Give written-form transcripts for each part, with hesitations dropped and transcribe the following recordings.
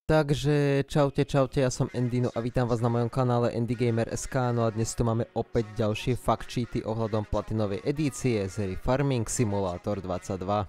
Takže čaute, ja som Endino a vítam vás na mojom kanále EndyGamer.sk. No a dnes tu máme opäť ďalšie fact sheety ohľadom platinovej edície z hry Farming Simulator 22.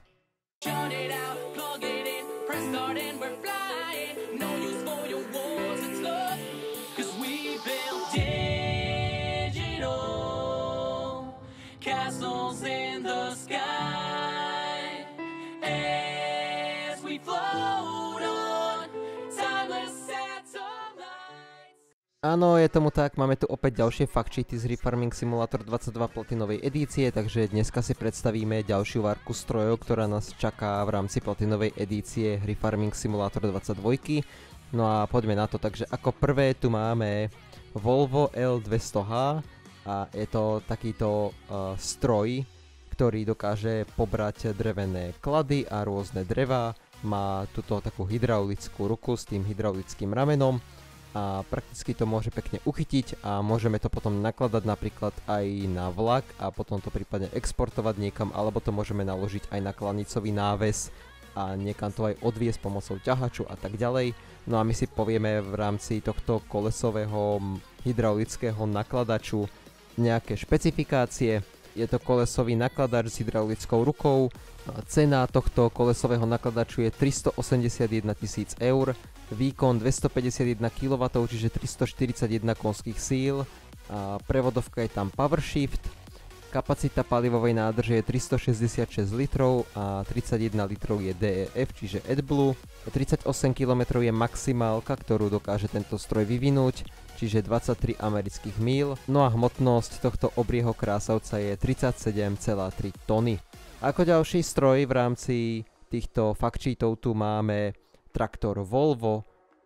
Áno, je tomu tak, máme tu opäť ďalšie fact sheety z hry Farming Simulator 22 platinovej edície, takže dneska si predstavíme ďalšiu várku strojov, ktorá nás čaká v rámci platinovej edície hry Farming Simulator 22. No a poďme na to, takže ako prvé tu máme Volvo L200H a je to takýto stroj, ktorý dokáže pobrať drevené klady a rôzne drevá. Má túto takú hydraulickú ruku s tým hydraulickým ramenom a prakticky to môže pekne uchytiť a môžeme to potom nakladať napríklad aj na vlak a potom to prípadne exportovať niekam, alebo to môžeme naložiť aj na klanicový náves a niekam to aj odviesť pomocou ťahaču a tak ďalej. No a my si povieme v rámci tohto kolesového hydraulického nakladaču nejaké špecifikácie. Je to kolesový nakladač s hydraulickou rukou. Cena tohto kolesového nakladaču je 381 000 eur. Výkon 251 kW, čiže 341 konských síl. Prevodovka je tam PowerShift. Kapacita palivovej nádrže je 366 litrov a 31 litrov je DEF, čiže AdBlue. 38 km je maximálka, ktorú dokáže tento stroj vyvinúť, čiže 23 amerických míl. No a hmotnosť tohto obrieho krásavca je 37,3 tony. Ako ďalší stroj v rámci týchto fact sheetov tu máme traktor Volvo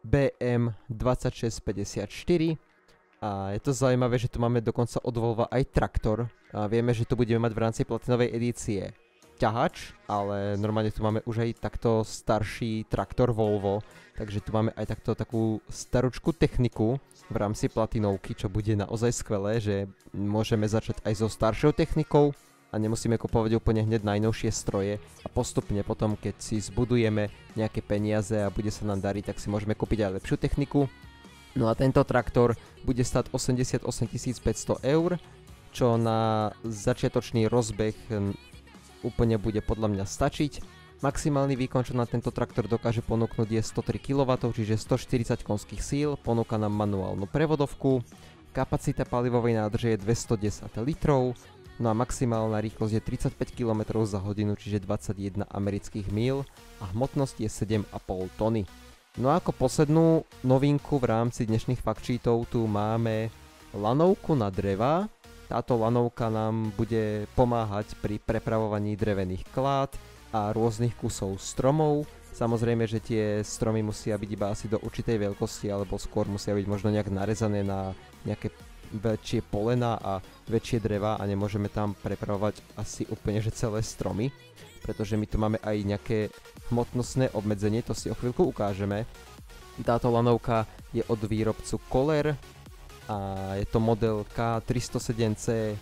BM2654 a je to zaujímavé, že tu máme dokonca od Volva aj traktor a vieme, že tu budeme mať v rámci platinovej edície ťahač, ale normálne tu máme už aj takto starší traktor Volvo, takže tu máme aj takú staručku techniku v rámci platinovky, čo bude naozaj skvelé, že môžeme začať aj so staršou technikou a nemusíme kupovať úplne hneď najnovšie stroje a postupne potom, keď si zbudujeme nejaké peniaze a bude sa nám dariť, tak si môžeme kúpiť aj lepšiu techniku. No a tento traktor bude stať 88 500 eur, čo na začiatočný rozbeh úplne bude podľa mňa stačiť. Maximálny výkon, čo na tento traktor dokáže ponúknuť, je 103 kW, čiže 140 konských síl, ponúka nám manuálnu prevodovku. Kapacita palivovej nádrže je 210 litrov. No a maximálna rýchlosť je 35 km za hodinu, čiže 21 amerických míl a hmotnosť je 7,5 tony. No a ako poslednú novinku v rámci dnešných fact sheetov tu máme lanovku na dreva. Táto lanovka nám bude pomáhať pri prepravovaní drevených klád a rôznych kusov stromov. Samozrejme, že tie stromy musia byť iba asi do určitej veľkosti, alebo skôr musia byť možno nejak narezané na nejaké väčšie polena a väčšie dreva a nemôžeme tam prepravovať asi úplne že celé stromy, pretože my tu máme aj nejaké hmotnostné obmedzenie, to si o chvíľku ukážeme. Táto lanovka je od výrobcu Kohler a je to model K307C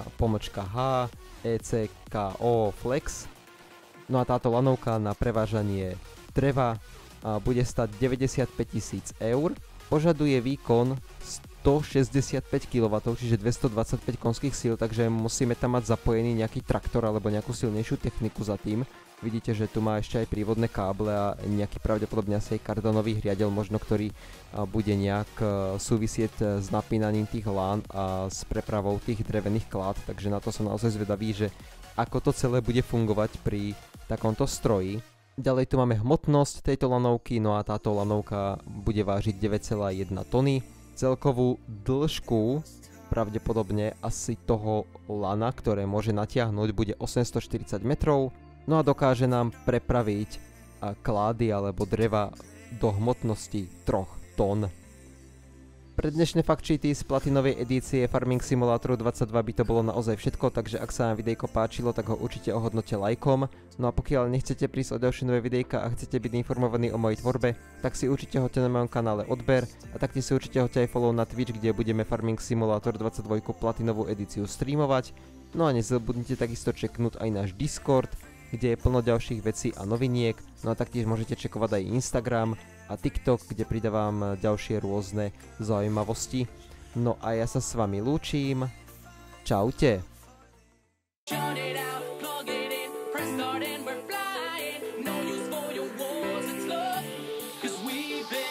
H ECKO Flex. No a táto lanovka na prevážanie dreva bude stať 95 000 eur. Požaduje výkon 165 kW, čiže 225 konských síl, takže musíme tam mať zapojený nejaký traktor alebo nejakú silnejšiu techniku za tým. Vidíte, že tu má ešte aj prívodné káble a nejaký pravdepodobne asi aj kardanový riadel možno, ktorý bude nejak súvisieť s napínaním tých lán a s prepravou tých drevených klád, takže na to som naozaj zvedavý, že ako to celé bude fungovať pri takomto stroji. Ďalej tu máme hmotnosť tejto lanovky, no a táto lanovka bude vážiť 9,1 tony. Celkovú dĺžku pravdepodobne asi toho lana, ktoré môže natiahnuť, bude 840 metrov. No a dokáže nám prepraviť klády alebo dreva do hmotnosti 3 tón. Pre dnešné fact sheety z platinovej edície Farming Simulatoru 22 by to bolo naozaj všetko, takže ak sa vám videjko páčilo, tak ho určite ohodnote lajkom. No a pokiaľ nechcete prísť o ďalšie nové videjka a chcete byť informovaní o mojej tvorbe, tak si určite hoďte na mojom kanále odber a taktiež si určite hoďte aj follow na Twitch, kde budeme Farming Simulator 22 platinovú edíciu streamovať. No a nezabudnite takisto čeknúť aj náš Discord, kde je plno ďalších vecí a noviniek. No a taktiež môžete čekovať aj Instagram a TikTok, kde pridávam ďalšie rôzne zaujímavosti. No a ja sa s vami lúčim. Čaute.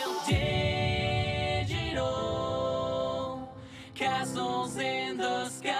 Castles in the sky.